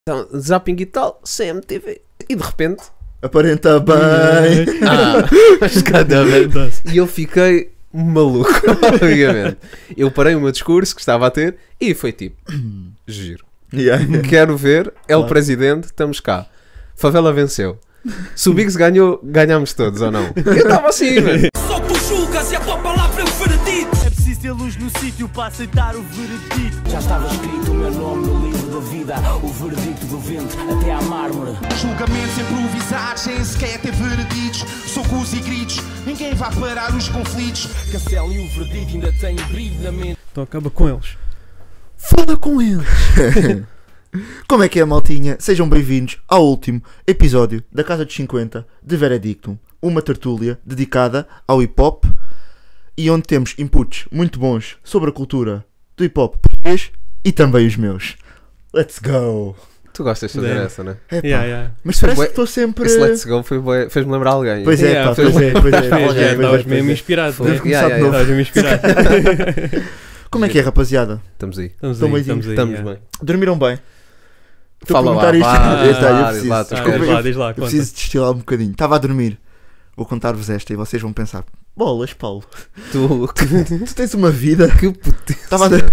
Então, zapping e tal, CMTV. E de repente... Aparenta bem. Mas cada vez. E eu fiquei maluco, obviamente. Eu parei o meu discurso que estava a ter e foi tipo, giro. Yeah. Quero ver, é Claro. o presidente, estamos cá. Favela venceu. Se o Biggs ganhou, ganhámos todos ou não? Eu estava assim, velho. Só tu julgas e a tua palavra é o veredito. É preciso ter luz no sítio para aceitar o veredito. Já estava escrito o meu nome no livro da vida, o veredito do vento até à mármore. Julgamentos improvisados, sem sequer ter vereditos. Socos e gritos, ninguém vai parar os conflitos. Cancelo e o veredito ainda tem brilho na mente. Então acaba com eles. Fala com ele. Como é que é, maltinha? Sejam bem-vindos ao último episódio da Casa dos 50 de Veredictum, uma tertúlia dedicada ao hip-hop e onde temos inputs muito bons sobre a cultura do hip-hop português e também os meus. Let's go! Tu gostas de fazer Damn. essa, né? Epá, Yeah. mas parece Bué- que estou sempre... Esse Let's Go fez-me lembrar alguém. Pois é, Yeah, pá, pois pois é, pois é. Estavas mesmo inspirado, Vamos né? começar de novo. Estavas mesmo inspirado. Como é que é, rapaziada? Estamos aí. Estamos Estão aí, bem-vindos. estamos aí. Estamos bem. Dormiram bem? Estou a Fala lá, perguntar isto. vá, Eita, eu vá, preciso. vá, Desculpa, Diz lá, diz lá, eu conta. preciso destilar um bocadinho. Estava a dormir. Vou contar-vos esta e vocês vão pensar: bolas, Paulo, Tu, tu tens uma vida. que potência. Estava a Não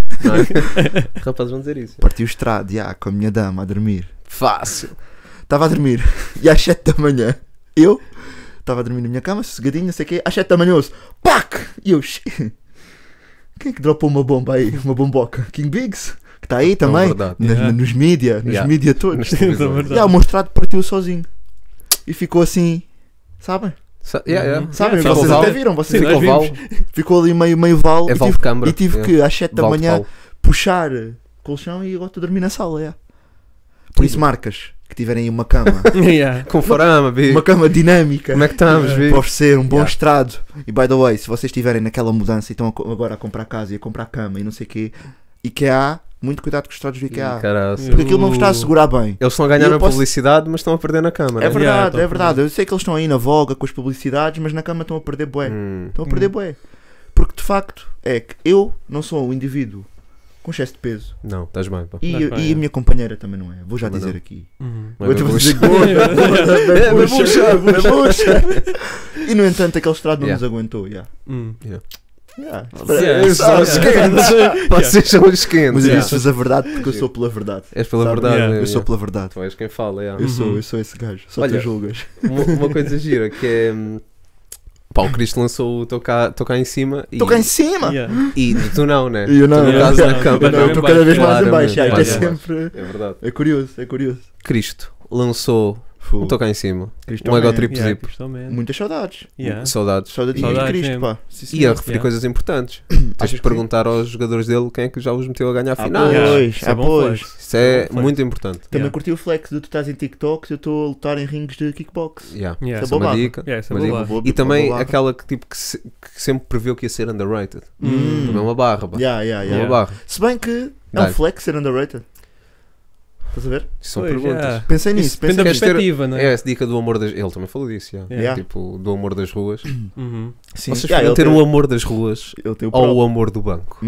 é? Rapazes vão dizer isso. Parti o estrado, já, com a minha dama a dormir. Fácil. Estava a dormir e às 7 da manhã eu estava a dormir na minha cama, sossegadinho, não sei o quê. Às 7 da manhã ouço PAC! E eu, quem é que dropou uma bomba aí? Uma bomboca? King Biggs? Que está aí também, verdade. Yeah. nos mídia, Yeah. mídia todos. Nas É televisões. verdade. E o meu estrado partiu sozinho e ficou assim, sabem? Sabem? Ficou Vocês val. até viram, vocês Sim, Ficou nós val. vimos. ficou ali meio val É e val tive, de câmara. e tive É. que às 7 da Val de manhã pau. puxar colchão e agora estou a dormir na sala. Yeah. Por isso, marcas que tiverem aí uma cama, Yeah. Com farama, Big. uma cama dinâmica Como é que estamos, Big? para oferecer um bom Yeah. estrado. E by the way, se vocês estiverem naquela mudança e estão agora a comprar casa e a comprar cama e não sei o quê, IKEA, muito cuidado com os estrados do IKEA. Caraca. Porque aquilo não vos está a segurar bem. Eles estão a ganhar Eu na posso- publicidade, mas estão a perder na câmara. É verdade, Yeah, é verdade. Eu sei que eles estão aí na voga com as publicidades, mas na cama estão a perder bué. Estão a perder bué. Porque de facto é que eu não sou um indivíduo com excesso de peso. Não, estás bem, pá. E, Mas bem, e é. a minha companheira também não é. Vou já Também dizer não. aqui. Uhum. Não é Eu vou bucha. dizer gorda, É, babucha. E no entanto aquele estrado não Yeah. nos aguentou. Yeah. Yeah. Yeah. Yeah. São os quentes. Vocês são os quentes. Mas eu yeah. disse-vos a verdade porque eu sou pela verdade. És pela Sabe? verdade. Yeah. yeah. Eu sou pela verdade. Tu és quem fala, yeah. Eu sou esse gajo. Só Olha, tu julgas. Uma coisa gira que é. Pá, o Cristo lançou o Tô Cá em Cima e, Estou cá em cima. Yeah. e tu não, né? E eu não. Tu, no eu caso, não. na cama. Eu não, estou cada vez mais em baixo. Claramente, Yeah, isto é mais em sempre. É verdade. É curioso, é curioso. Cristo lançou Fu. o Tô Cá em Cima. Cristo Um é- ego trip Yeah, zip. Cristo Man. Muitas saudades. Yeah. Saudades. Saudadinhas de Saudades Cristo, mesmo. pá. Sim, E a senhor. referir Yeah. coisas importantes. Achas Tens de que perguntar aos jogadores dele quem é que já os meteu a ganhar Ah, finais. pois. Yeah. Pois, Isso é bom pois. flex. Isso é Flex. muito importante. Também Yeah. curti o flex de tu estás em TikTok e eu estou a lutar em rings de kickbox. Yeah. Yeah. Essa é uma bobada. dica. Yeah, essa é Uma dica. bobada. E também Bobada. aquela que, tipo, que sempre preveu que ia ser underrated. Hum. Também é uma barra. Pá. Yeah, yeah, É yeah. uma barra. Se bem que é um Dá-lhe. flex ser underrated. Estás a ver? Isso são Pois, perguntas. yeah. Pensei nisso. Isso depende da Pensei Queres ter- perspectiva, não É é? essa dica do amor das... Ele também falou disso, yeah. Yeah. Tipo, do amor das ruas. Uhum. Sim. Vocês Yeah, podem ele ter tem- o amor das ruas ele tem o ou o próprio. amor do banco.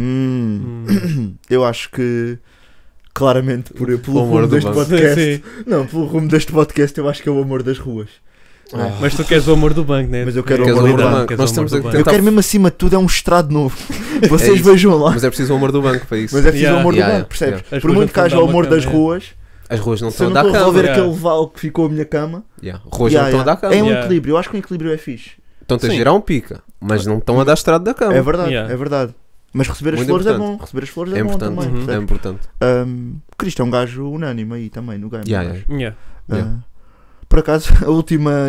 Eu acho que claramente pelo O amor rumo do deste banco. podcast. Sim. Não, pelo rumo deste podcast eu acho que é o amor das ruas. Ah. Mas tu queres o amor do banco, né? Mas eu quero o Queres amor o do amor do banco. banco. Nós estamos a Eu tentar... quero mesmo acima de tudo é um estrado novo. Vocês isso. vejam lá. Mas é preciso o amor do banco para isso. Mas é preciso Yeah. o amor Yeah, do yeah, banco, percebes? yeah. As Por ruas muito não que haja dão o uma amor das cama, ruas, As ruas não se eu estão a não dar estou a cama. resolver Yeah. aquele val que ficou a minha cama, Yeah. Ruas yeah, não estão a dar yeah. cama. É um Yeah. equilíbrio. Eu acho que um equilíbrio é fixe. Estão-te a Sim. girar um pica, mas não estão a dar estrado da cama. É verdade, Yeah. é verdade. Mas receber as Muito flores é importante. bom. Receber as flores É é bom importante. também. Uhum. É percebes? importante. Cristo é um gajo unânime aí também no game. Yeah, eu yeah. acho. Yeah. Yeah. Por acaso, a última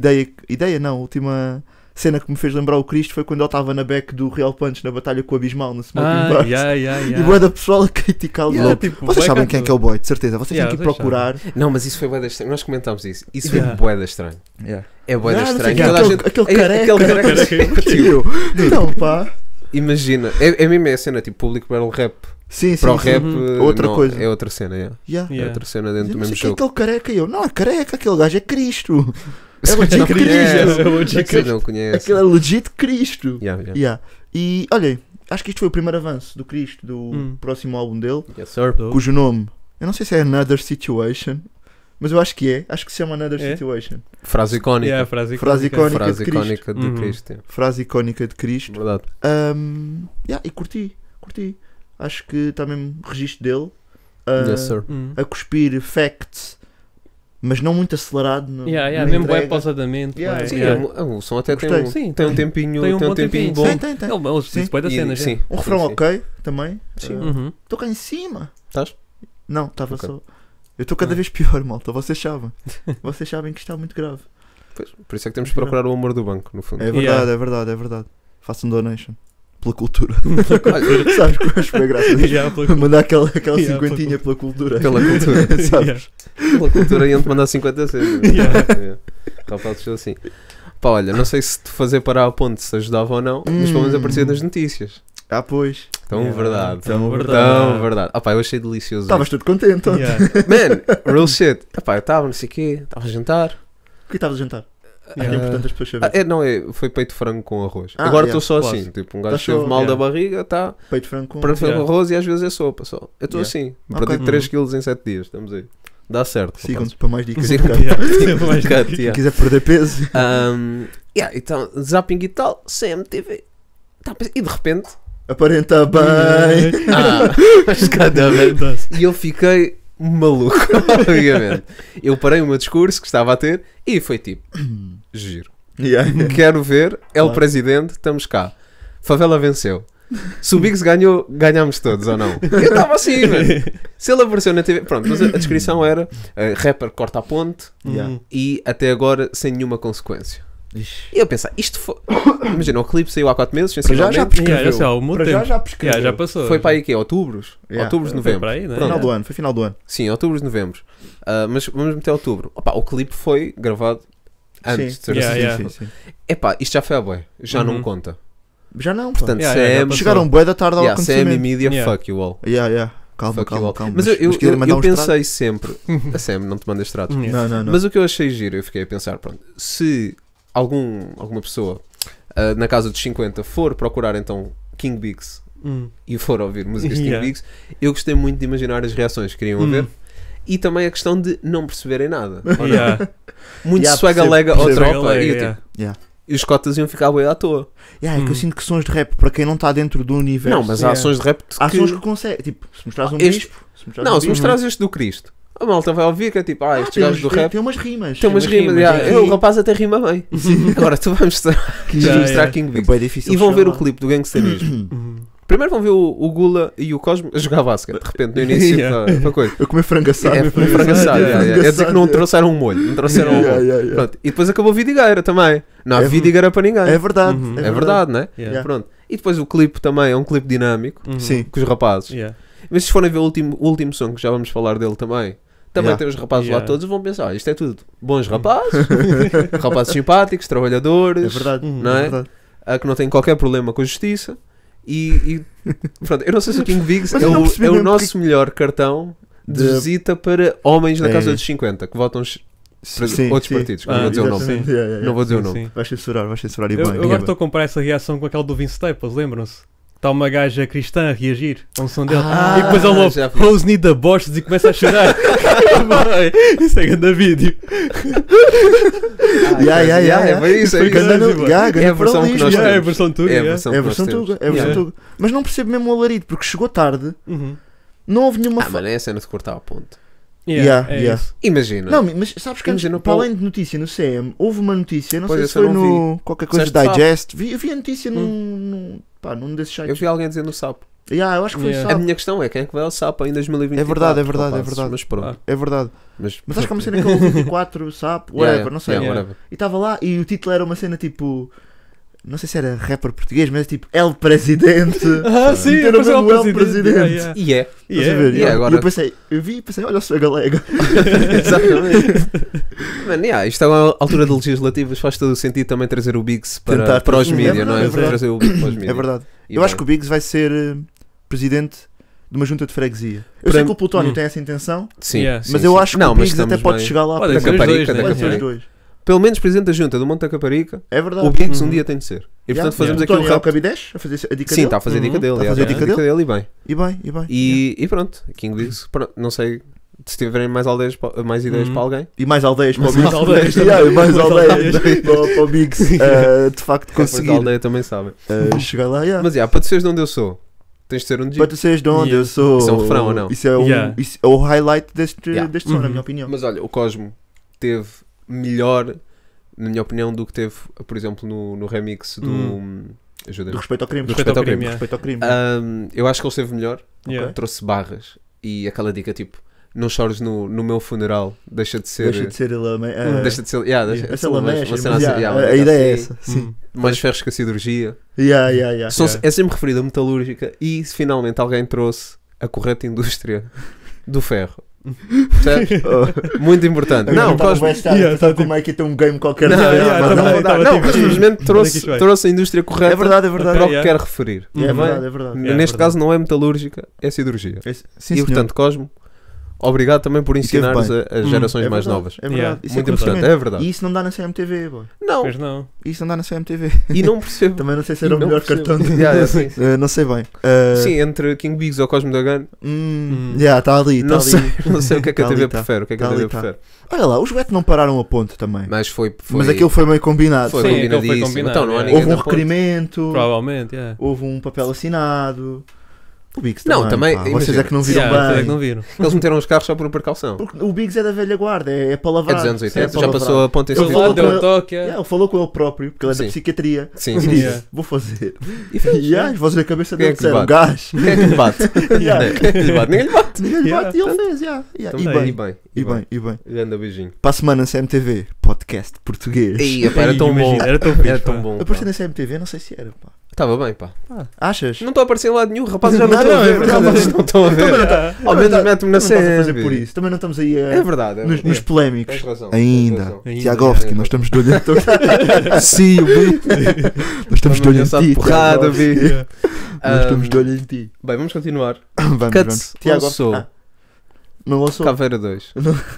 a última cena que me fez lembrar o Cristo foi quando ele estava na back do Real Punch na batalha com o Abismal no Smoking Ah, Bars. yeah, yeah, E yeah. boa da pessoal a criticá-lo. Yeah, logo. tipo, Vocês bué sabem quem é que é o boy, de certeza. Vocês Yeah, têm que ir vocês procurar. Não, mas isso foi bué da estranho. Nós comentámos isso. Isso foi Yeah. bué da estranho. É bué da Ah, não sei estranho. quem é, Toda a gente... aquele É, careca. aquele careca. Tio. Então, pá. Imagina. É mesmo a cena, tipo, público battle rap. Sim, sim. Para o sim. rap Outra não, coisa. é outra cena, yeah. Yeah. É Yeah. outra cena Eu dentro do não sei mesmo quem é jogo. aquele careca. E eu, não é careca, aquele gajo é Cristo. É Não legit conhece. Cristo. É legit Vocês não conhecem. Aquele é legit Cristo. Yeah, yeah. Yeah. E olhem, acho que isto foi o primeiro avanço do Cristo, do Hum. próximo álbum dele, Yes, sir. cujo nome Eu não sei se é Another Situation, mas eu acho que é. Acho que se chama Another É? Situation. Frase icónica. Yeah, frase Frase icónica. icónica. Frase de Cristo. icónica de Uhum. Cristo. Frase icónica de Cristo. Verdade. E curti. Acho que está mesmo registro dele. Yes, sir. A cuspir facts, mas não muito acelerado. No, na Mesmo bem entrega. pausadamente. Yeah, bué, Sim, yeah. o som até tem Gostei. um, Sim, tem um tempinho, tem um bom tempinho tempinho. bom. Tem. Eles Sim. dizem bué da cena, sim. Um refrão sim. ok também. Sim. Uhum. Estou cá em cima. Estás? Não, estava Ok. só. Eu estou cada vez pior, malta. Vocês sabem. Vocês sabem que isto está muito grave. Pois, por isso é que temos que procurar o amor do banco, no fundo. É verdade, Yeah. é verdade. Façam donation. Pela cultura. Olha, Sabes que eu acho que foi graça disto. Yeah, pela- Mandar aquela Yeah, cinquentinha pela cultura. pela cultura. Sabes? Pela cultura iam-te mandar 50 centos. Yeah. Rapaz, assim. Pá, olha, não sei se te fazer parar a ponte se ajudava ou não, mas pelo menos aparecia nas notícias. Ah, pois. Tão Yeah. verdade. Tão Tão verdade. Ah pá, eu achei delicioso. Estavas todo contente ontem. Yeah. Man, real shit. Ah pá, eu estava, não sei o quê, estava a jantar. O que estavas a jantar? É Yeah. importante as pessoas saberem. Foi peito de frango com arroz. Ah, Agora yeah, estou só claro. assim, tipo, um gajo Tá só- teve mal da yeah. barriga, está Peito franco com... para fazer Yeah. arroz e às vezes é sopa só. Eu estou Yeah. assim, Ok. perdi 3 kg em 7 dias, estamos aí. Dá certo. Sigam-nos para mais dicas. Sigam- Cut. Yeah. Mais Cut, Quem yeah. quiser perder peso. Então, zapping e tal, CMTV. E de repente, Aparenta bem. mas cada vez. E eu fiquei maluco, obviamente. Eu parei o meu discurso que estava a ter e foi tipo, giro. Yeah. Quero ver, é o Claro. presidente, estamos cá. Favela venceu. Se o Biggs ganhou, ganhámos todos ou não? Eu estava assim, velho. Se ele apareceu na TV, pronto, mas a descrição era rapper corta a ponte Yeah. e até agora sem nenhuma consequência. Ixi. E eu pensei, isto foi. Imagina, o clipe saiu há 4 meses, Para já sensivelmente. Yeah, já sei, há um Para tempo. já prescreveu. Yeah, já passou. Foi para aí que é? Outubros? Yeah. Outubros, Foi novembro. para aí, né? Final Pronto. do ano. Foi final do ano. Sim, outubros, novembro. Mas vamos meter outubro. Opa, o clipe foi gravado antes de ser Yeah, assim. yeah. sim. Epá, isto já foi a bué. Já não Uhum. conta. Já não, pá. Portanto, Yeah, yeah, já CM, passou. Chegaram bué da tarde ao yeah, CM e acontecimento. Media, Yeah. fuck you all. Yeah. Calma, Fuck you all. calma. Mas eu queria mandar uns tratos? pensei sempre. A CM não te manda extratos. Yeah. Não. Mas o que eu achei giro, eu fiquei a pensar, pronto, se alguma pessoa na casa dos 50 for procurar então King Biggs e for ouvir músicas de King Yeah. Biggs, eu gostei muito de imaginar as reações que queriam haver e também a questão de não perceberem nada. Ou não? Yeah. Muito Yeah, swagalega percebo, ou percebo. tropa e, eu, Yeah. tipo, e os cotas iam ficar bem à toa. Yeah, é que eu sinto que sons de rap, para quem não está dentro do universo... Não, mas há Yeah. ações de rap Há que... sons que consegue. Tipo, se mostrares um Este- bispo... Se Não, se um bispo, mostrares este do Cristo, a malta vai ouvir que é tipo, estes tem gajos do rap tem umas rimas. tem umas rimas. rimas, yeah, o rapaz até rima bem. Agora tu vais mostrar, Yeah, mostrar yeah. King É Biggs. bem difícil E vão ver o chegar lá. clipe do gangsterismo. Uhum. Primeiro vão ver o Gula e o Cosmo a jogar basquete, de repente, no início Yeah. para coisa. Eu comer frango assado. É, foi frangaçado. É dizer que não trouxeram um molho, não trouxeram um molho. Yeah. Pronto. E depois acabou a vidigueira também. Não há É vidigueira para ninguém. É verdade. Uhum. É verdade, não é? Yeah. Pronto. E depois o clipe também é um clipe dinâmico, Uhum. Sim. com os rapazes. Yeah. Mas se forem ver o último som, que já vamos falar dele também, também Yeah. tem os rapazes lá Yeah. todos, vão pensar, isto é tudo bons rapazes, rapazes simpáticos, trabalhadores, É verdade. Uhum. não é? verdade. Que não têm qualquer problema com a justiça. E pronto, eu não sei se o King Biggs Mas é eu não o, percebi é o mesmo nosso melhor cartão de De- visita para homens na É. casa dos 50 que votam para Sim, outros sim. partidos, que não vou dizer o nome. exatamente. Yeah. Não vou dizer o Sim, nome. sim. Vais censurar e Eu bem. agora estou a comparar essa reação com aquela do Vince Staples, lembram-se? Está uma gaja cristã a reagir a um som dele. Ah, E depois ele ouve já vi. Rose need the Bosses e começa a chorar. Vai, isso é grande vídeo. É bem isso, é Foi isso. andando- É a versão que nós Yeah, é a temos. versão tuga. É a yeah. versão É a que nós versão temos. tuga. É a versão Yeah. tuga. Mas não percebo mesmo o alarido, porque chegou tarde, Uhum. não houve nenhuma... Mano, é a cena de cortar a ponte. Yeah, é Yeah. isso. Imagina. Não, mas sabes que antes, Imagina, para Paulo- além de notícia no CM, houve uma notícia, não Pois, sei essa se foi eu não no qualquer coisa Disseste sapo. Digest, vi a notícia num desses Eu sites. vi alguém dizer no sapo. Eu acho que foi Yeah. A sapo. minha questão é quem é que vai ao sapo em 2024? É verdade, é verdade, rapazes? é verdade. Mas pronto. Ah. É verdade. Mas Mas acho que é uma cena que é o 24, sapo, whatever, não sei. Yeah, Yeah. whatever. E estava lá e o título era uma cena tipo... Não sei se era rapper português, mas tipo El Presidente. Ah, sim, Meteram apareceu mesmo o El Presidente. Yeah, yeah. E é. Estás a ver? E agora- E eu pensei, eu pensei, olha o seu galega. Exatamente. Mano, isto é uma altura de legislativas, faz todo o sentido também trazer o Biggs para, Tentar para os trazer- mídias, é não é? verdade. Trazer o Biggs para os mídias. É verdade. E Eu bem. acho que o Biggs vai ser presidente de uma junta de freguesia. Eu Para- sei que o Plutónio Hum. tem essa intenção, Sim, Yeah. sim, mas sim. eu acho que Não, o mas Biggs até estamos pode bem. chegar lá Podem Da ser os Caparica, dois, da né? Pode ser os Caparica. dois. Pelo menos presidente da junta do Monte da Caparica, É verdade. o Biggs um Uhum. dia tem de ser. E portanto fazemos O aqui um Tony é o rap. Cabidez a fazer a dica Sim, dele. está a fazer a dica dele. Está a fazer a dica dele e bem. E bem, e bem. E pronto, King Bigs, pronto, não sei se tiverem mais mais ideias para alguém. E mais aldeias para o Mais Biggs. aldeias Yeah, também. mais Mais aldeias aldeias. para o Biggs. De facto, Porque a conseguir aldeia também sabem. chegar lá. Yeah. Mas para tu seres de onde eu sou, tens de ser um dia. Para tu seres de onde eu sou. Isso é um refrão ou não? Isso é, Yeah. isso é o highlight deste Yeah. som, na Uhum. minha opinião. Mas olha, o Cosmo teve melhor, na minha opinião, do que teve, por exemplo, no remix do. Do Ajuda-me. respeito ao crime. Do respeito ao crime. yeah. Respeito ao crime. Eu acho que ele esteve melhor. Yeah. Trouxe barras e aquela dica tipo: não chores no meu funeral, deixa de ser. Deixa de ser ele Deixa de ser. Yeah, deixa de essa ser lamecha, uma cena mas, assim, yeah, yeah, a ideia é assim, essa. Sim. Mais ferros que a cirurgia. Yeah. É sempre referido a metalúrgica e finalmente alguém trouxe a correta indústria do ferro. Percebes? Muito importante. Não, Cosmo. Está como é que tem um game qualquer. Não, yeah, mas também, não, tava não, tipo, mas simplesmente onde é que trouxe, isto vai? trouxe a indústria correta É verdade, é verdade. para o que Yeah. quer referir. É Tá bem? verdade, é verdade. Yeah. Neste verdade. caso não é metalúrgica, é cirurgia. Sim, E senhor. portanto, Cosmo, obrigado também por E teve ensinares bem. as gerações É mais verdade, novas. É verdade. Yeah. Isso Muito é importante, conhecimento. é verdade. E isso não dá na CMTV, boy. Não, Pois não. Isso não dá na CMTV. e não percebo. Também não sei se E era o não melhor percebo. cartão. Yeah, sim. Não sei bem. Sim, entre King Biggs ou Cosmo da Gun, Está ali, está não ali. sei, não sei o que é que a Tá ali, TV tá. prefere. O que é que a Tá TV ali, tá. prefere. Olha lá, os Beto não pararam a ponto também. Mas foi. Mas aquilo foi meio combinado. Foi Sim, aquilo foi combinadíssimo. combinado, Então não há yeah. ninguém Houve um da ponte. requerimento, Provavelmente, yeah. houve um papel assinado. O Biggs Não, também, pá. Vocês imagina. é que não viram Yeah, vocês é bem. que não viram. Eles meteram os carros só por precaução. Porque o Biggs é da velha guarda, é É palavrado. dos anos 80, É já palavrado. passou a ponta em Ele Ele cima. lá falou com deu ele- toque. Yeah, ele falou com ele próprio, porque ele é da Sim. psiquiatria. Sim, E sim. disse, Yeah. vou fazer. E fez. E as vozes na cabeça Quem é dele que lhe disseram, bate? gás. Quem é que lhe bate? Yeah. Quem é que lhe bate? Ninguém lhe bate. Ninguém lhe Yeah. bate e ele fez, yeah. Yeah. Também. E bem. E bem. Grande beijinho. Para a semana CMTV, podcast português. Ei, pá, era tão bom. Imagina, era tão fixe, Era tão pá. bom. Apareceu na CMTV, não sei se era, pá. Estava bem, pá. Achas? Não estou a aparecer em lado nenhum, rapazes já não Não, estão a é ver. verdade. Rapazes não estão a ver. Ao menos mete-me na Também não estás a fazer série. por isso. Também não estamos aí É verdade. nos polémicos. Tens razão. Ainda. tens razão. Ainda. Tiagovski, nós estamos de olho em ti. Sim, o B. Nós estamos de olho em Estamos a ti. pensar porrada, Tiagovski. Vi. Nós estamos de olho em ti. Bem, vamos continuar. Vamos, Cuts vamos. lançou. Não lançou. Caveira 2.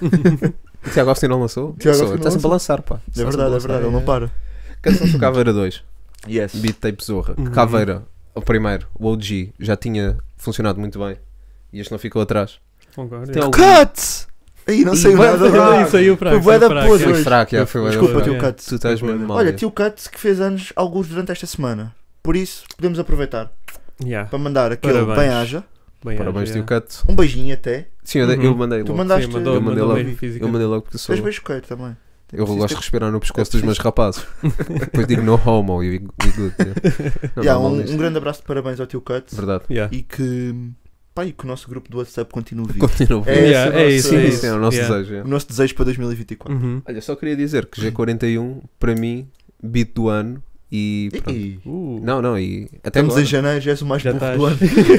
Tiago Austin não lançou? Tiago Lançou. Austin Está não sempre a lançar, pá. É verdade, ele não para. Cuts lançou Caveira 2. Yes. Beat Tape Zorra. Uhum. Caveira, o primeiro, o OG, já tinha funcionado muito bem. E este não ficou atrás. Concordo. Tem algum... Cuts! Aí não sei Ih, nada. vai- Isso saiu para Foi bué da podre. Foi fraco, já foi bué da Desculpa, fraco. tio Cuts. Tu estás mesmo mal. Olha, tio Cuts que fez anos alguns durante esta semana. Por isso, podemos aproveitar Yeah. para mandar aquele Parabéns. bem-aja. Bem, Parabéns, já. tio Cut. Um beijinho até. Sim, Uhum. eu mandei Tu logo. mandaste. Sim, mandou, eu mandei mandou logo. bem física. Eu mandei logo porque Tu sou... és beijoqueiro também. Eu gosto de respirar no pescoço dos meus rapazes. Depois digo no homo e good. Não, Yeah, não, mal um nisto. grande abraço de parabéns ao tio Cuts. Verdade. Yeah. E que, pá, e que o nosso grupo do WhatsApp continue vivo. Continua. É Yeah, esse o é nosso- isso, Sim, é isso isso. é o nosso Yeah. desejo. é. O nosso desejo para 2024. Uhum. Olha, só queria dizer que G41, para mim, beat do ano e... pronto. E Não, e até estamos em agora. janeiro, já és o mais Já burro estás. do ano.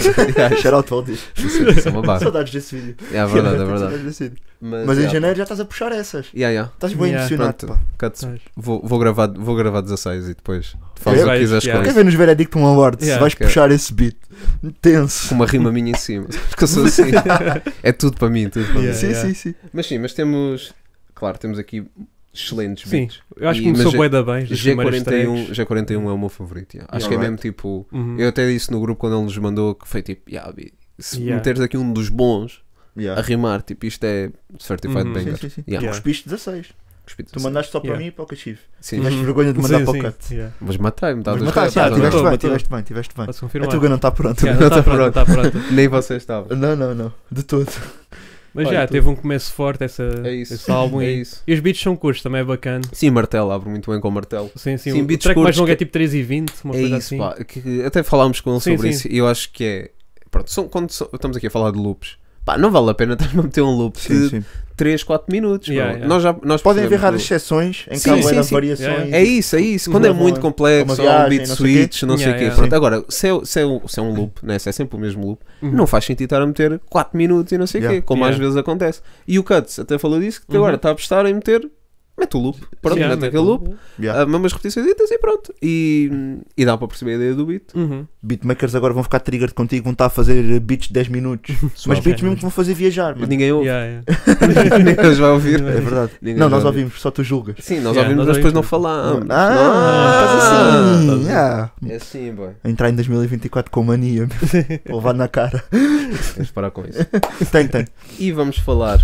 Shout out Valdir. Isso é uma barra. Saudades desse vídeo. É verdade, é Saudades verdade. desse vídeo. Mas Mas em yeah, janeiro já estás a puxar essas. Yeah. Estás bem Yeah. emocionado, Pronto. pá. Cuts, Pois. vou gravar 16 e depois faz o que Vais, quiseres yeah. com Quer isso. ver nos Veredictum Awards? Yeah. Vais Quero. puxar esse beat. Tenso. Com uma rima minha em cima. Porque eu sou assim. É tudo para mim, tudo para mim. Yeah. Sim. Mas temos... Claro, temos aqui excelentes Sim, beats. eu acho que E- começou mas bué da bem. das primeiras tracks. G41 é o meu favorito. yeah. Acho Yeah, que é right. mesmo tipo... Uhum. Eu até disse no grupo quando ele nos mandou que foi tipo... se Yeah. meteres aqui um dos bons a Yeah. rimar, tipo isto é Certified Uhum. Banger. Sim. Yeah. Yeah. Cuspiste 16. Cuspito Tu assim. mandaste só para Yeah. mim e para o Cachif. Sim, Tiveste Uhum. vergonha de mandar Sim, para o sim, Cut. yeah. mas matei-me. Mas Mas mataste, matei, tiveste matou, bem, matou. tiveste bem. Posso A confirmar. Tuga não está pronta. Yeah, não está pronto, não está pronto. Nem você estava. Não, de todo. Mas Olha, já, tu- teve um começo forte É isso. esse álbum É e, isso. e os beats são curtos, também é bacana. Sim, martelo, abre muito bem com o martelo. Sim, Sim, o beats track mais curtos longo é que- tipo 3:20, uma É coisa isso, assim. pá. Que até falámos com ele Sim, sobre sim. isso e eu acho que é. Pronto, estamos aqui a falar de loops. Pá, não vale a pena estar a meter um loop de 3, 4 minutos. Yeah, bro. yeah. Nós Podem haver percebemos raras do- exceções em que Sim, há bué sim, de sim. variações. Yeah. É isso. Quando é Levam muito complexo, uma há um viagem, beat não sei o quê. switch, não sei o Yeah, quê. yeah. Pronto, agora, se é um loop, né? Se é sempre o mesmo loop, Uhum. não faz sentido estar a meter 4 minutos e não sei o Yeah. quê, como às Yeah. vezes acontece. E o Cuts até falou disso, que Uhum. agora está a apostar em meter mete o loop. Pronto, Yeah, mete aquele loop. Yeah. Mesmo as repetições e pronto. E dá para perceber a ideia do beat. Uhum. Beatmakers agora vão ficar triggered contigo, vão estar a fazer beats de 10 minutos. Mas Suave. beats mesmo que vão fazer viajar, mano. Ninguém ouve. Yeah. Ninguém os vai ouvir. É verdade. Ninguém Não, vai nós ouvir. ouvimos, só tu julgas. Sim, nós Yeah, ouvimos, nós mas depois não ouvimos. falamos. Estás assim. Yeah. É assim, boy. A entrar em 2024 com mania. Vou levar na cara. Tens de parar com isso. Tem. E vamos falar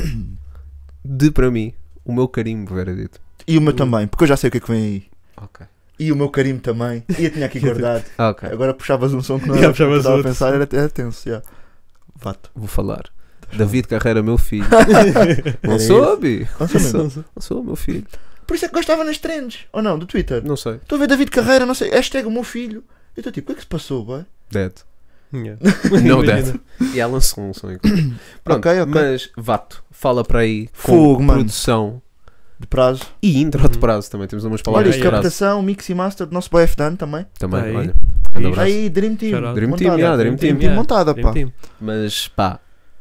de, para mim, o meu carimbo, Veredito. E o meu também, porque eu já sei o que é que vem aí. Ok. E o meu carimbo também. E eu tinha aqui guardado. Ok. Agora puxavas um som que não Yeah, era o que eu puxavas estava a outro. pensar, era tenso. Yeah. Vato. Vou falar. David Carreira, meu filho. Não Era soube. Não sei mesmo. Não sou meu filho. Por isso é que gostava nas trends. Ou não, do Twitter. Não sei. Estou a ver David Carreira, não sei. Hashtag o meu filho. Eu estou tipo, o que é que se passou, boy? Dead. Yeah. No Imagina. dead. E ela lançou um som. Pronto, Ok. mas Vato, fala para aí com Fogo, mano. produção De prazo. e intro de prazo também. Temos umas Olha palavras isto, de prazo. captação, mix e master do nosso boy F-Dan também. Também, Tá aí. olha. Grande abraço. Aí, Dream Team. Shout out. Dream Team, montada. yeah, Dream Team. Team montada, Dream pá. Team. Mas pá,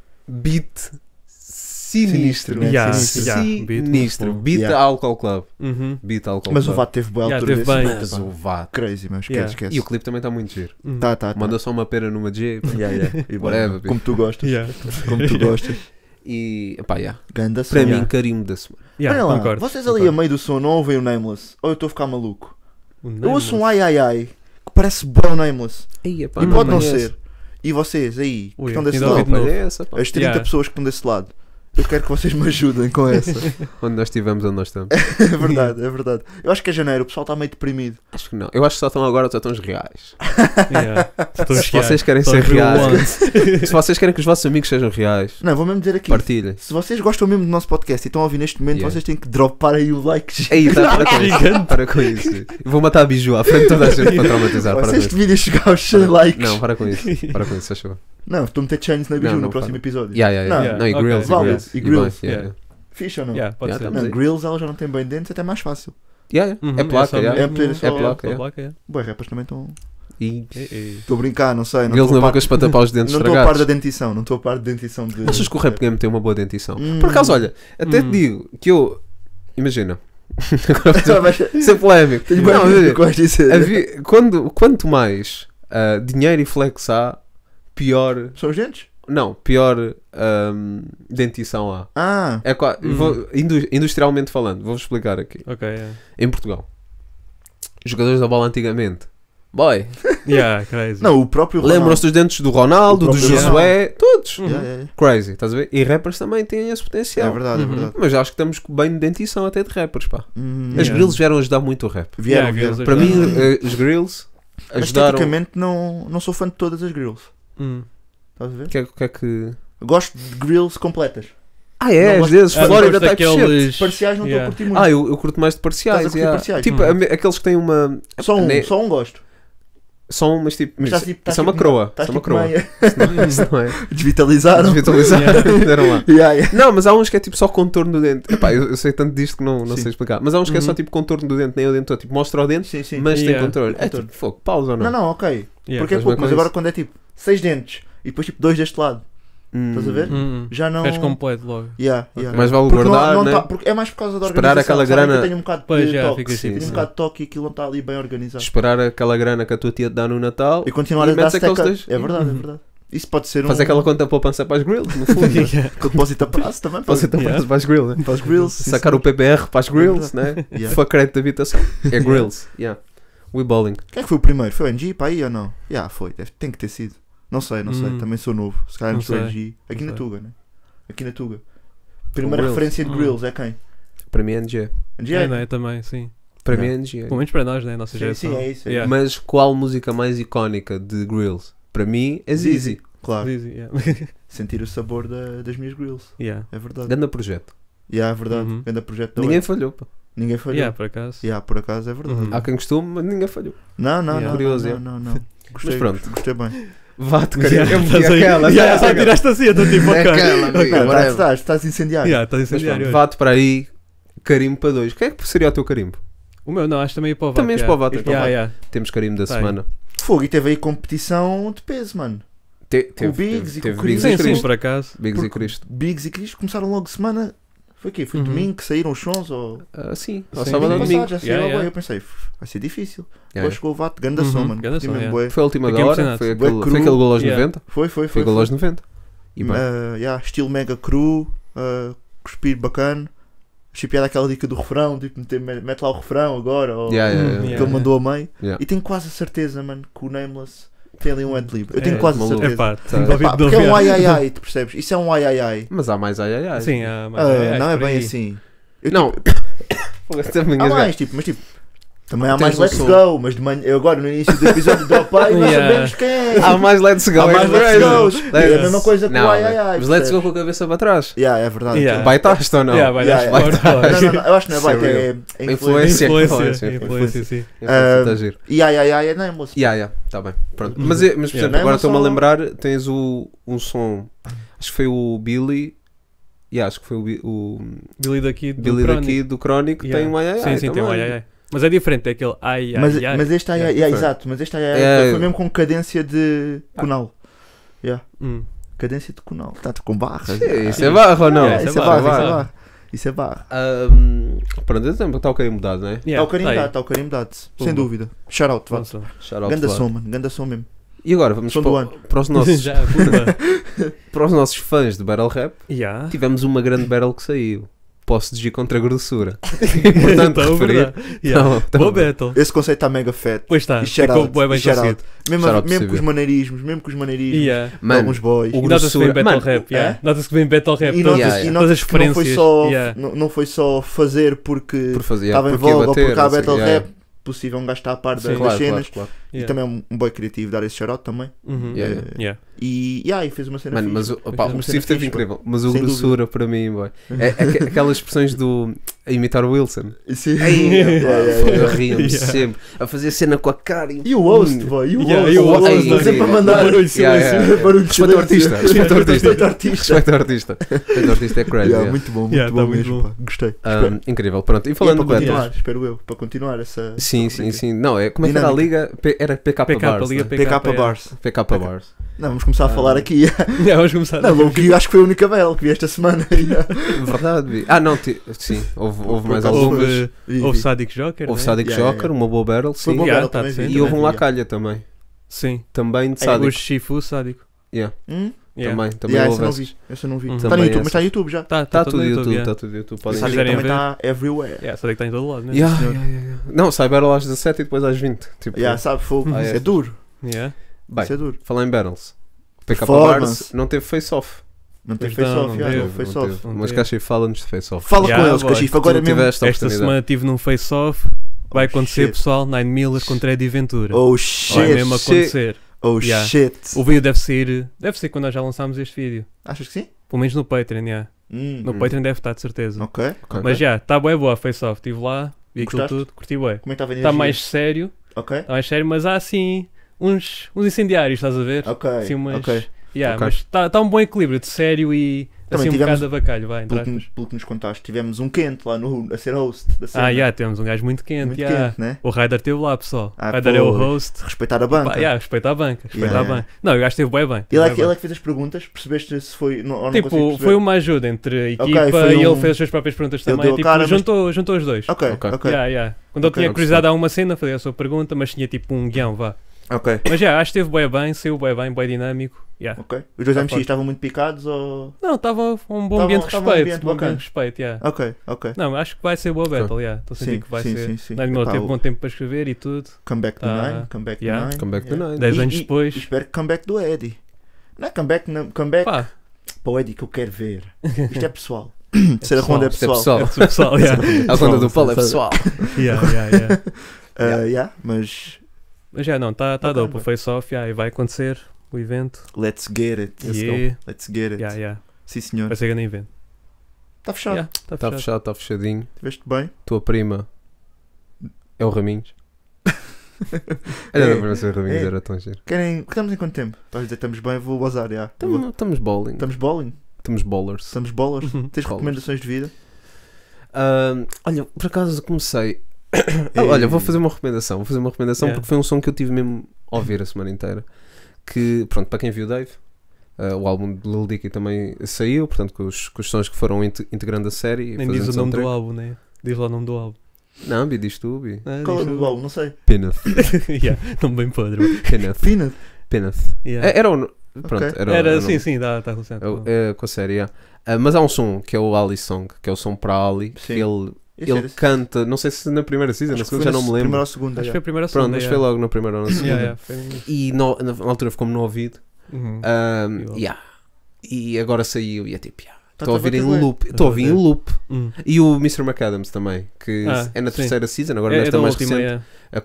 beat sinistro. Sinistro, Yeah, Sinistro. beat Sinistro. muito Beat Yeah. Alcohol Club. Uhum. Beat Alcohol Mas o Club. Vato teve boa Yeah, altura teve desse bem. momento, Mas pá. o Vato. Crazy, meu. Esquece, Yeah. esquece. E o clipe também está muito giro. Uhum. Tá. Manda só uma pera numa G. Yeah, yeah. E Whatever, como tu gostas. Yeah. Como tu gostas. E pá, yeah. Ganda Para som. mim, Yeah. carimbo da semana. Yeah, Olha lá, concordo. vocês ali a concordo. meio do som não ouvem o Nameless? Ou eu estou a ficar maluco? O Eu ouço um Nameless. ai ai ai que parece bom Nameless. Aí, pá, E não pode não conheço. ser. E vocês aí, que Ui, estão desse ainda Não, lado, ouvi de novo. conheço, pá. as 30 Yeah. pessoas que estão desse lado, eu quero que vocês me ajudem com essa. Onde nós estivemos, onde nós estamos. É verdade, é verdade. Eu acho que é janeiro, o pessoal está meio deprimido. Acho que não. Eu acho que só estão agora, só estão os reais. Yeah. Estou a Se chegar. vocês querem Estou ser a ver o reais, once. se vocês querem que os vossos amigos sejam reais, Não, vou mesmo dizer aqui. partilhem. Se vocês gostam mesmo do nosso podcast e estão a ouvir neste momento, Yeah. vocês têm que dropar aí o like. Aí, tá, para com isso. Gigante. Para com isso. Eu vou matar a Biju à frente de toda a gente para traumatizar. Para com Se este isso. vídeo chegar aos 100 likes. Não, para com isso. Para com isso, achou? Não, estou a meter chains na Biju Não, no não, próximo para. episódio. Yeah. Não, Não, e ok. grills, Válido. grills. E E grills. bem, yeah. Fixe ou não? Yeah, pode Yeah, ser. estamos Não, aí. grills ela já não tem bem dentes, até mais fácil. Yeah. Uhum, É placa, só yeah. mesmo- É meter só- É placa, a yeah. placa, yeah. Boas rappers também estão. E Estou a brincar, não sei. Não grills estou na a par- boca para tapar os dentes não estou a par da estragados. dentição. Não estou a par de dentição de. Achas que o rap game tem uma boa dentição? Hum. Por acaso, olha, até te digo que eu... Imagina. Mas- Ser polémico. Tenho Não, bem olha, o que vais dizer. quanto mais dinheiro e flex há, pior... São os dentes? Não, pior dentição há. Ah, É industrialmente falando, vou-vos explicar aqui. Ok, yeah. Em Portugal, os jogadores da bola antigamente, boy, Yeah, crazy. não, o próprio. lembram-se dos dentes do Ronaldo, O do próprio Josué, todos. Uhum. Yeah, yeah, Crazy, estás a ver? E rappers também têm esse yeah. potencial. É verdade, é Uhum. verdade. Mas acho que estamos bem de dentição até de rappers, pá. As Yeah. grills vieram ajudar muito o rap. Vieram, Yeah, vieram. grills Para mim, ajudaram. os grills Mas ajudaram... tecnicamente não sou fã de todas as grills. Estás a ver? O que é que... Gosto de grills completas. Ah, é, Não às gosto- vezes, Ah, Florida gosto type shit. daqueles- Parciais não estou Yeah. a curtir muito. Ah, eu curto mais de parciais. Estás a curtir yeah. parciais? Tipo, aqueles que têm uma... Só um, ne- só um gosto. São umas tipo... Mas Isso estás tipo- estás é uma tipo- croa. estás Isso é uma tipo croa. meio- Isso não é... Desvitalizaram. Desvitalizaram. Deram lá. Yeah, yeah. Não, mas há uns que é tipo só contorno do dente. Epá, eu sei tanto disto que não Sim. sei explicar. Mas há uns que é só Uhum. tipo contorno do dente, nem o dente todo. Tipo, mostra o dente, Sim, sim. mas tem Yeah. controle. É Contorno. tipo, fogo, pausa ou não? Não, ok. Yeah. Porque é Estás bem pouco, com mas isso? agora quando é tipo 6 dentes e depois tipo 2 deste lado, estás a ver? Já não. És completo logo. Yeah, yeah. Mais vale Porque guardar, não né? tá- porque é mais por causa da Esperar organização. aquela sabem que grana. eu tenho um bocado Pois, de já, toque. fica assim. Tenho um sim. bocado de toque e aquilo não está ali bem organizado. Esperar aquela grana que a tua tia te dá no Natal E continuar E a dar metes aqueles stack dois. up. É verdade, é verdade. Isso pode ser fazer aquela conta poupança para as grills, no fundo. com depósito a prazo também. Fazer Pode poupança para as grills, né? para os grills. sim, Sacar sim. o PPR para as grills, né? Yeah. Foi crédito de habitação. É grills, yeah. We bowling. Quem é que foi o primeiro? Foi o NG para aí ou não? Foi. Tem que ter sido. Não sei. Também sou novo. Se calhar Não não sou sei. NG. Aqui Não na sei. Tuga, né? Aqui na Tuga. Primeira Grills. referência de Hum. grills é quem? Para mim é NG. NG É, não é? Também, sim. Para Yeah. mim é NG. Pelo menos para nós, né? Nossa Sim, geração. sim, é isso. Yeah. Mas qual música mais icónica de grills? Para mim é Zizi. Claro. Easy, yeah. Sentir o sabor das minhas grills. Yeah. É verdade. Grande projeto. É verdade. Uhum. Grande projeto da Ninguém Web. falhou, pá. Ninguém falhou. Yeah, por acaso. Por acaso é verdade. Uhum. Há quem costume, mas ninguém falhou. Não, não, Yeah. não, Curioso, não, é. não, não. Gostei, pronto. gostei bem. Vá-te, Yeah, carinho. estás aí- Yeah, só tiraste assim, eu estou tipo, ok. Naquela, amigo. Não, whatever. estás incendiário. Yeah, estás Mas pronto, incendiário hoje. vá-te para aí, carimbo para 2. Quem é que seria o teu carimbo? O meu, não, acho também é para o Vato. Também és para o Vato, és para o Yeah, Vato. yeah. Temos carimbo da Tá semana. Fogo, e teve aí competição de peso, mano. Teve Biggs e com o Biggs Chris. e Sim, sim, Cristo. por acaso. Biggs e Porque Cristo. Biggs e Cristo começaram logo semana Foi o quê? Foi Uhum. domingo que saíram os sons? Ou... Sim, ao Sim, sábado ou Domingo domingo. passado, já saiu Yeah, logo. yeah. Eu pensei, vai ser difícil. Yeah. Depois chegou o Vato, ganda som, Uhum, mano. ganda Curti som, mesmo yeah. bué. Foi a última Fiquei da hora, impressionado. foi Bué aquele, cru. foi aquele gol aos Yeah. 90. Foi. Foi gol aos 90. E bem. Estilo mega cru, cuspir bacana. Achei piada aquela dica do refrão, tipo, mete lá o refrão agora, ou Yeah, yeah, Yeah. yeah. que ele mandou a meio. Yeah. E tenho quase a certeza, mano, que o Nameless tem ali um adlib. Eu É, tenho quase a maluco. certeza. Epá, Tá. tenho ouvido Epá, de porque é um ouvir. ai ai ai, tu percebes? Isso é um ai ai ai. Mas há mais ai ai ai. Sim, há mais. Não é por bem aí. assim. Eu, Não. tipo, Também há engasgar. mais, tipo, mas tipo, também há Tens mais um Let's som. Go, mas de manhã, eu agora no início do episódio do Opai, nós Yeah. sabemos quem é. Há mais Let's Go. Há mais é Let's verdade. Go. É a mesma coisa que o Não, ai ai ai. mas Let's Go percebes? com a cabeça para trás. Yeah, é verdade. Yeah. Baitaste ou não? Yeah, vai Yeah, dar yeah. sport, Não, eu acho que não é baita, Isso é é Influência. Influência, Influência. sim. Está giro. E ai ai ai é Nameless. Tá bem. Pronto. Uhum. Mas por exemplo, Yeah. agora estou-me a Não é lembrar, tens um som, acho que foi o Billy, acho que foi o Billy daqui do Billy Chronic. daqui do Chronic, Yeah. tem um ai ai ai Sim, tem um também. ai ai ai. Mas é diferente, é aquele ai Mas, ai ai. mas este ai ai ai, Yeah, exato, mas este ai ai ai É. foi mesmo com cadência de Kunal. Hum. Cadência de Kunal. Está com barras. Sim, isso é barra ou não? Yeah, Isso é barra, isso é barra. Isso é barra. Pronto, exemplo, está o carinho mudado, não é? Está o carinho dado, está o carinho dado. Sem Pumba. dúvida. Shout out, vá. Nossa. Shout out Ganda Vlad. som, mano. Ganda som mesmo. E agora vamos Som do ano. para os nossos, Já, pumba. para os nossos fãs de Battle Rap. Yeah. Tivemos uma grande battle que saiu. Posso dizer contra a grossura. Importante Então, referir. verdade. Yeah. Não, tá Boa bem. battle. Esse conceito está mega fat. Pois está, E shout ficou out, bué bem e shout conseguido. Mesmo, Shout out mesmo com os possível. maneirismos Yeah. de Mano, alguns boys. o E nota-se que vem grossura- battle Mano, rap, yeah. é? Nota-se que vem battle rap. E todas- notas Yeah, todas as que não foi referências. só, Yeah. não foi só fazer porque Por fazer, estava em porque ia voga ou bater, porque há não sei, battle yeah, rap. Possível um gajo estar a par Sim. das Claro, cenas. claro. E Yeah. também é um boy criativo dar esse shout-out também. Uhum. Yeah, Yeah. E fez uma cena Mano, fixe. mas o Pois é. Steve Uma cena esteve fixe, incrível. Mas o Sem grossura para mim, boy. É aquelas expressões do a imitar o Wilson. Sim. Eu ria-me Yeah. sempre a fazer cena com a cara. E o host, boy. E o Yeah, host. e o O host, host, mano. sempre a mandar Yeah, barulho de yeah, silêncio. yeah. Barulho de Respeito ao silêncio. artista, respeito ao artista. Respeito ao artista. Respeito ao artista. Respeito ao artista é crazy. Yeah, yeah. muito bom, muito Yeah, bom tá muito mesmo. bom. Pá. Gostei. Incrível, pronto. E E é falando para de continuar, battles. espero eu, para continuar essa. Sim, essa sim, rubrica. sim. Não, como é que era a liga? Era PK PK, Bars. Liga né? PK Bars. PK Bars. Não, vamos começar a falar aqui. Yeah, vamos começar. Não, o que acho que foi a única battle que vi esta semana. Verdade. Não, sim. Houve mais acaso algumas. Houve Sadic Joker. Houve né? Sadic Yeah, Joker, yeah. uma boa battle, Foi sim. boa Yeah, battle tá também. de ser. vi, E houve um também vi, Lacalha também. Sim. Também de O Sadic. Shifu Sádico. Yeah, yeah. Yeah. Também Yeah, houve essa não essas. vi. Essa não vi. Uhum. Está no Também YouTube, mas está essas. no YouTube já. Está tudo no YouTube, yeah. está tudo no YouTube. Podem Sadic ver. quiserem também ver. está everywhere. Yeah, Sadic está em todo lado, né? Yeah, senhor. yeah. Não, sai battle às 17 e depois às 20. Tipo, Yeah, sabe, fogo. Ah, Isso é. é duro. Yeah. bem, Isso é duro. falar em battles. PK Performance. Bars não teve face-off. Não tem Pois não, face-off, não yeah, teve, não face Não off. teve. Não Mas teve. Caxi fala-nos de face-off. Fala Yeah, com eles, boy. Cachif, agora Tu mesmo. tiveste a Esta oportunidade. semana tive num face-off. Vai Oh, acontecer, shit. pessoal. Nine Miller contra Eddie Ventura. Oh Vai shit. mesmo acontecer. Oh Yeah. shit. O vídeo deve ser quando nós já lançámos este vídeo. Achas que sim? Pelo menos no Patreon, yeah. No Patreon deve estar, de certeza. Ok. Ok. Mas já, está bué boa a face-off. Estive lá, vi aquilo Gostaste? tudo, curti bué. Como é que estava a Está energia? mais sério, Ok. mas há assim uns incendiários, estás a ver? Ok. Assim umas... Ok. Yeah, Ok. mas está um bom equilíbrio de sério e Também assim um tivemos- bocado de abacalho, vai, entre Pelo aspas. que nos contaste, tivemos um quente lá a ser host da cena. Já, temos um gajo muito quente, Muito yeah. quente, né? O Ryder esteve lá, pessoal. Ah, Ryder é o pô. host. Respeitar a banca. Pá, yeah, respeita a banca, respeita Yeah. a banca. Não, o gajo esteve bem bem. Ele é bué que bem. fez as perguntas, percebeste se foi. Ou não Tipo, consigo perceber? foi uma ajuda entre a equipa foi e um- ele fez as suas próprias perguntas Ele também. deu a Tipo, cara, mas- juntou os dois. Ok, Ok. ok. Yeah. Quando eu Ok, tinha eu curiosidade a uma cena, fazia a sua pergunta, mas tinha tipo um guião, vá. Ok. Mas já, acho que esteve bem, saiu bem dinâmico. Yeah. Ok. Os dois Tá MCs forte. estavam muito picados ou. Não, estava um bom Tava- ambiente de tava um respeito. ambiente bom ambiente bacana. de respeito, yeah. Ok, ok. Não, acho que vai ser boa battle, yeah. Estou a sentir Sim, que vai sim, ser. sim, sim. Daniel Epá, teve o- bom tempo para escrever e tudo. Comeback do Tá. Nine. Comeback Yeah. do Nine. Comeback do Nine. 10 anos depois. E espero que comeback do Eddie. Não é comeback, não, comeback Pá, para o Eddie que eu quero ver. Isto é pessoal. Ser a ronda é Isto é pessoal. pessoal. é pessoal, yeah. A conta do Paulo é pessoal. Yeah. Yeah, mas Mas já, não, está Bacana, dope o bem. face-off, yeah, e vai acontecer o evento. let's get it. Yeah. Let's get it. Yeah. Sim, senhor. Vai ser grande evento. Está fechado. Yeah, tá Está fechado. fechado, está fechadinho. Tiveste bem? Tua prima é o Raminhos. Era para ser o Raminhos, É. era tão giro. Estamos em quanto tempo? Estás a dizer estamos bem, vou bazar, já. Estamos bowling. Estamos bowling? Estamos bowlers. Estamos bowlers? Uhum. Tens Bowlers. recomendações de vida? Olha, por acaso comecei. Olha, vou fazer uma recomendação. Yeah. Porque foi um som que eu tive mesmo a ouvir a semana inteira. Que, pronto, para quem viu o Dave, O álbum de Lil Dicky também saiu, portanto, com os sons que foram integrando a série. Nem fazendo diz o nome do soundtrack. álbum, né? Diz lá o nome do álbum. Não, Bi, diz tu, Bi. Qual é o do álbum? Não sei. Peanut. Yeah, nome bem podre. mano. Peanut. Peanut. Peanut. Yeah. Era o. Pronto, Ok. era o sim, nome. está relacionado. Com a série, yeah. Mas há um som que é o Ali Song, que é o som para Ali, Sim. que ele Esse era Ele esse. canta, não sei se na primeira season, na Acho que segunda foi já não me primeira lembro. ou segunda. Acho que já. foi a primeira Pronto, segunda. mas foi logo na primeira ou na segunda. Yeah, foi... E na altura ficou-me no ouvido. Uhum. Yeah. E agora saiu e é tipo, Tá estou a ouvir em bem. loop. Estou a ouvir em loop. E o Mr. McAdams também, que é na sim. terceira season, agora É nesta da mais última, recente,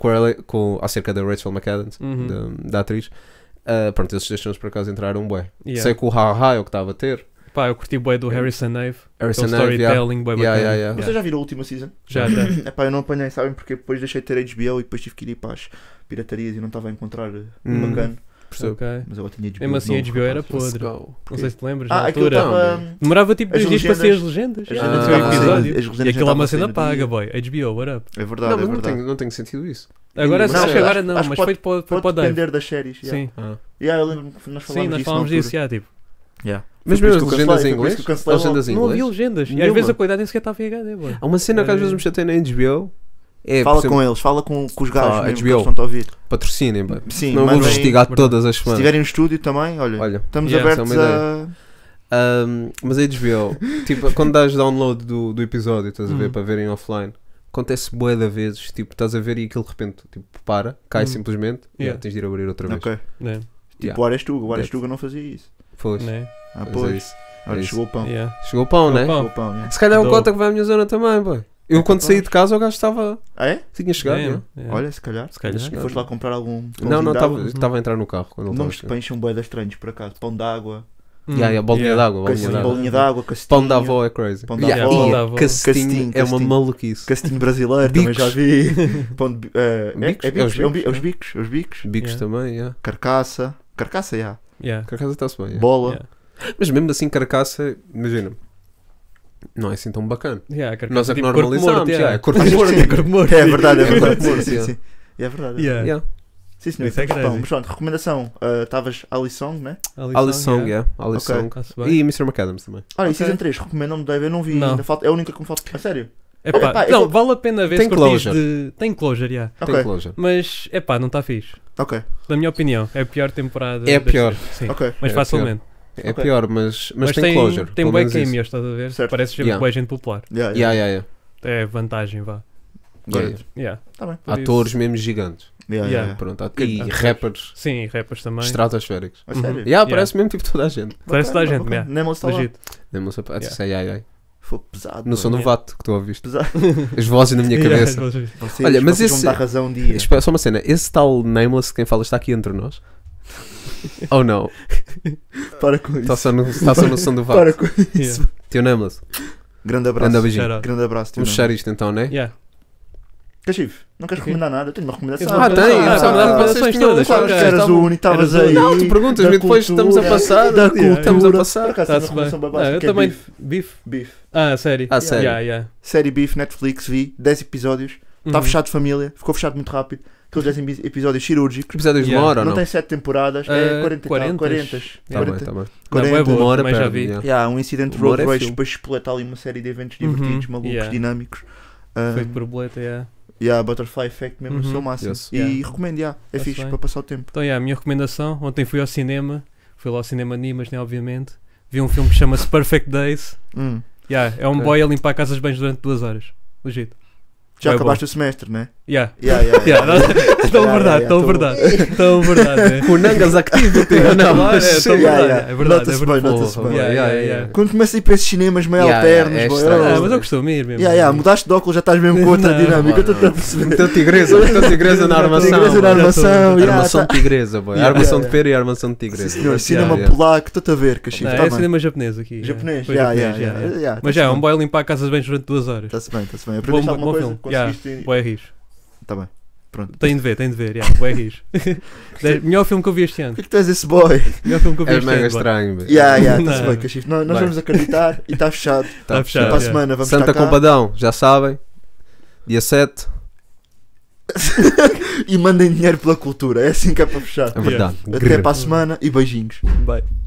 acerca da Rachel McAdams, Uhum. da atriz. Pronto, esses dois sons por acaso entraram bué. Yeah. Sei que o Ha é o que estava a ter. Pá, eu curti bué do Harrison Nave. Harrison Aquele Nave, storytelling bué Yeah, bacana. yeah. Vocês já viram a última season? Já. Epá, eu não apanhei, sabem? Porque depois deixei de ter HBO e depois tive que ir para as piratarias e não estava a encontrar bacana. Percebo. Ok. Mas agora tinha HBO. Mesmo assim, novo, HBO era rapaz. Let's podre. go. Não sei se te lembras, na Aquilo altura. estava. Demorava tipo As 2 dias para sair as legendas. legendas. As no legendas seu estavam a sair- episódio. as legendas E aquilo é uma estavam a sair cena no paga, dia. boy. HBO, what up? É verdade, Não, é mas verdade. não tenho sentido isso. Agora, Não, acho que acho- agora não, acho mas que foi para o Pode Dave. depender das séries. yeah. Sim. Yeah, eu lembro que nós Sim, falámos nós disso falámos na disso, altura. já, tipo. Yeah. Mas Foi por mesmo as isso que eu legendas cancelei, em foi por isso inglês? que eu cancelei As legendas em Não havia inglês? legendas. E às Nenhuma. vezes a qualidade nem sequer estava em HD, boy. Há uma cena que às vezes me chatei na HBO. É, Fala por exemplo, com eles, fala com os gajos Ah, mesmo, que HBO. eles estão a ouvir. patrocinem, pá. Sim, Não vou mandem- investigar todas as Se semanas. tiverem um estúdio também, olha, Olha, estamos Yeah, abertos essa é uma a... mas a HBO, tipo, quando dás download do episódio, estás a ver, Uhum. para verem offline, acontece bué de vezes, tipo, estás a ver e aquilo de repente, tipo, para, cai Uhum. simplesmente, Yeah. tens de ir abrir outra vez. Ok. Né? Tipo o Arestuga, o Arestuga não fazia isso. Pois, Né? Ah, pois é pois. isso. Olha, é isso. chegou o pão. Yeah. Chegou o pão, Chegou né? o pão. Chegou o pão, yeah. Se calhar é o Dou. cota que vai à minha zona também, boy. Eu quando saí de casa o gajo estava, Ah, é? tinha chegado, Yeah, né? yeah. Olha, se calhar. Se calhar. E foste lá comprar algum Não, pãozinho d'água? estava a entrar no carro quando ele Nomes de estava a pães são bué das estranhos, por acaso. Pão d'água, bolinha d'água, bolinha d'água. bolinha d'água, castinho. Pão da avó é crazy. Pão da Yeah, avó. e Pão da avó. castinho é uma Castinho. maluquice. Castinho brasileiro, também Bicos. já vi. Pão de, é Bicos? bicos? É os bicos, É os bicos, é os bicos. Bicos Yeah. também, yeah. Carcaça. Carcaça, já. Yeah. Carcaça está-se bem, yeah. Bola. Yeah. Mas mesmo assim, carcaça, imagina, não é assim tão bacana. Yeah, carcaça, Nós é que tipo corpo normalizamos, morto, yeah, yeah. é corpo Achas que morto. sim? É corpo morto. É verdade, é verdade. Corpo morto, Sim, yeah. sim. É verdade. Yeah. Yeah. Sim, senhor. Isso é Pão. crazy. Mas pronto, recomendação. Estavas Ali Song, né? Ali Song, yeah. Ali Ok. Song. Tá-se bem. E Mr. McAdams também. Olha, e Ok. Season 3, recomendam-me, Dave. Eu não vi Não. ainda. É a única que me falta. A sério? Epá, Epá, não, eu- vale a pena ver Tem se curtires closure. de... Tem closure, yeah. Tem Ok. closure. Mas, epá, não está fixe. Ok. Na minha opinião, é a pior temporada. É a das pior. três. Sim, Ok. mas É a facilmente. É Ok. pior, mas tem closure. Tem pelo bué menos isso. cameos, estás a ver? Certo. Parece gente Yeah. bué gente popular. Yeah, Yeah, yeah, yeah. É vantagem, vá. Yeah. Yeah. Tá bem. Por isso- Atores mesmo gigantes. Yeah, Yeah. yeah. Pronto, Ok. e rappers Sim, rappers também. estratosféricos. A sério? Uhum. Yeah, parece mesmo tipo toda a gente. Parece toda a gente, bacana. yeah. Nem está lá. Legit. Mesmo só Yeah. sei, ai, ai. Foi pesado. No som do Yeah. vato que tu ouviste. Pesado. As vozes na minha Yeah, cabeça. Vocês, Olha, mas vocês vão esse- me dar razão um dia. Espera, só uma cena, esse tal Nameless quem fala está aqui entre nós? Ou não? Para com Está isso. só no som do Para vato. com isso. Yeah. Tio Nameless, Grande abraço. anda beijinho. Shout out. Grande abraço. tio Vamos Nuno. fechar isto então, né? Yeah. Cachif, não queres Ok. recomendar nada? Eu tenho uma recomendação. Ah, tem, Ah, eu sabia que vocês recomendações tinham todas, Claro que ok. eras o único, estavas Eras o aí. Não, tu perguntas-me da e depois estamos a cultura, passar. Da cultura. Estamos a passar. Por acaso, tem uma Está-se bem. recomendação bem Não, eu básica, também. que é Beef? Beef. Ah, sério? Ah, sério? Yeah, yeah. Série Beef, Netflix, vi. 10 episódios. Está Uhum. fechado de família. Ficou fechado muito rápido. Aqueles 10 episódios cirúrgicos. Episódios de Yeah. uma hora ou Não não? tem 7 temporadas. É 40 e tal. 40. 40. Tá bem, tá bem. Não, é 40. boa, Uma hora também já perde, vi. yeah. Yeah, um incidente de Humor road é rage, filme. depois expleta ali uma série de eventos Uhum. divertidos, malucos, Yeah. dinâmicos. Feito por boleta, yeah. Yeah, Butterfly Effect mesmo no Uhum. seu máximo. Yes. E Yeah. recomendo, yeah, é Tá-se fixe bem. para passar o tempo. Então, yeah, a minha recomendação, ontem fui ao cinema, fui lá ao cinema Nimas, né, obviamente, vi um filme que chama-se Perfect Days. Yeah, é um Ok. boy a limpar casas de banhos durante 2 horas. Legit. Já Bem acabaste o semestre, né? Yeah. Yeah, yeah, Yeah, tão Yeah, verdade, yeah, tão tô- verdade. Tão verdade, né? Kunangas Activity, ou não? Claro, é, tão Yeah, verdade, yeah. é verdade. Nota-se é verdade. bem, nota-se Porra, bem. Yeah, yeah, yeah, yeah. yeah. Quando começa a ir para esses cinemas meio Yeah, alternos, é boy, estranho. oh. Ah, mas eu costumo ir mesmo. Yeah, mudaste de óculos, já estás mesmo com outra Não, dinâmica. Eu estou a não. perceber. Meteu tigresa na armação. Tigresa na boy. armação, yeah, Armação tá. de tigresa, boy. Yeah, Armação de yeah, pera e armação de tigresa. Sim, senhor, boy. cinema Yeah, yeah. polaco, estou-te a ver, Cachif. Não, Tá é bem. cinema japonês aqui. Japonês, Foi yeah, japonês, yeah, yeah. yeah. Mas já, é um boy a limpar casas de banhos durante 2 horas. Está-se bem, está-se bem. Bom, Aprendeste bom alguma coisa? filme. Yeah, Conseguiste? boy ris. Está bem. Pronto. Tem de ver, yeah, boy ris. Melhor filme que eu vi este ano. Por que tu és esse boy? Melhor filme que eu vi É este mega ano. boy. estranho, boy. Está-se Não. bem, Cachif. Nós Vai. vamos acreditar e está fechado. Tá fechado. Para a yeah. semana vamos Santa estar cá. Compadão, já sabem. Dia 7. E mandem dinheiro pela cultura. É assim que é para fechar. É verdade. Até para a semana e beijinhos. Bye.